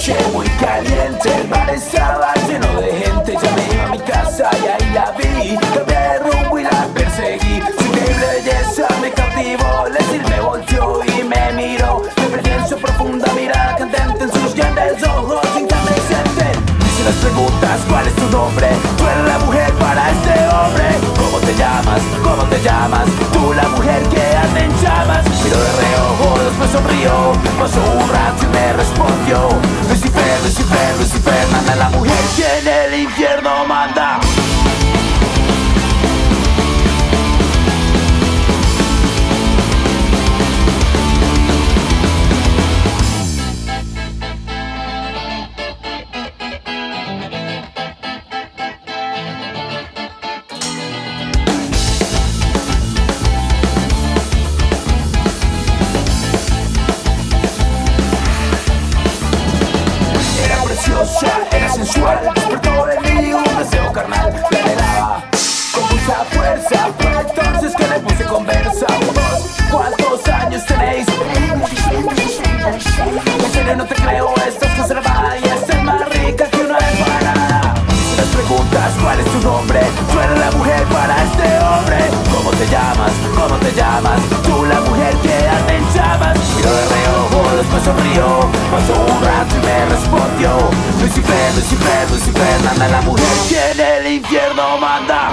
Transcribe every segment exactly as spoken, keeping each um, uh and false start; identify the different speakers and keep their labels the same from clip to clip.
Speaker 1: noche muy caliente, el bar estaba lleno de gente. Ya me iba a mi casa y ahí la vi. Cambié de rumbo y la perseguí. Su increíble belleza me cautivó. Le silbé, volteó y me miró. Me perdí en su profunda mirada candente, en sus grandes ojos incandescentes. Hice las preguntas, ¿cuál es tu nombre? Tú eres la mujer para este hombre. ¿Cómo te llamas? ¿Cómo te llamas? Tú la mujer que arde en llamas. Miró de reojo, después sonrió. Pasó un rato y me respondió: Lucifer, Lucifer, Lucifer, nana, la mujer que en el infierno manda. Era sensual, despertó en mí un deseo carnal. Me anhelaba con mucha fuerza. Fue entonces que le puse conversa. Unos cuantos años tenéis. En serio no te creo, estás conservada y estás más rica que una empanada. Hice las preguntas, ¿cuál es tu nombre? Tú eres la mujer para este hombre. ¿Cómo te llamas? ¿Cómo te llamas? Tú la mujer que arde en llamas. Miró de reojo, después sonrió. Pasó un rato y me respondió: Lucifer, Lucifer, Lucifer, nana, la mujer que en el infierno manda.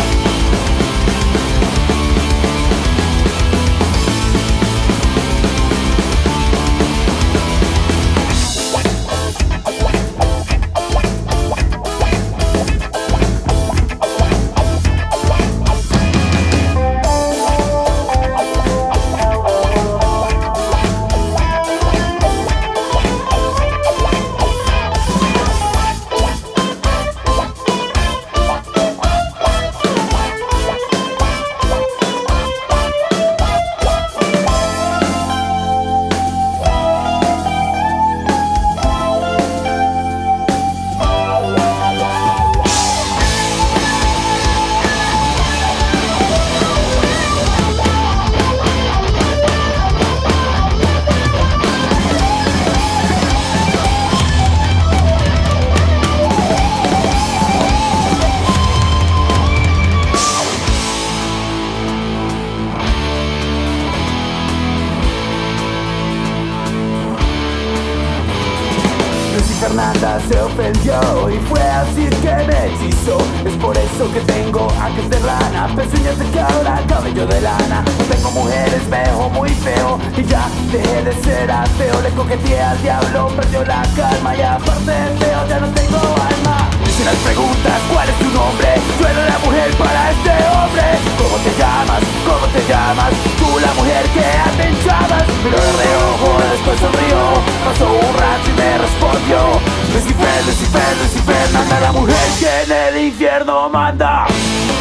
Speaker 1: Fernanda se ofendió y fue así que me hechizó. Es por eso que tengo ancas de rana, pezuñas de cabra, cabello de lana. Tengo mujeres, me dejó muy feo y ya dejé de ser ateo. Le coqueteé al diablo, perdió la calma y aparte de feo ya no tengo alma. Hice las preguntas, ¿cuál es tu nombre? Tú eres la mujer para este hombre. ¿Cómo te llamas? ¿Cómo te llamas? Tú la mujer que arde en llamas. Miró de reojo, después sonrió. Pasó un rato y me respondió: Lucifer, Lucifer, Lucifer, nana, la mujer que en el infierno manda.